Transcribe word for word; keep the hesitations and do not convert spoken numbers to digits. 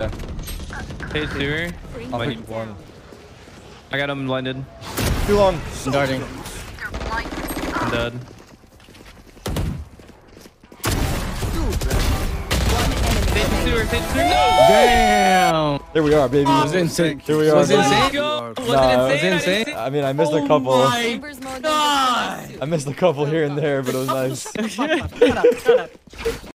Hey, sewer. I'll pick one. I got him blinded. Too long. I'm darting. I'm dead. Stage sewer, stage sewer. No! Damn. There we are, baby. It was insane. Here we are. Was it baby. insane? Go. Was Nah, it insane? was it insane? I mean, I missed a couple. Oh my God. I missed a couple here and there, but it was nice. Shut up, shut up, shut up.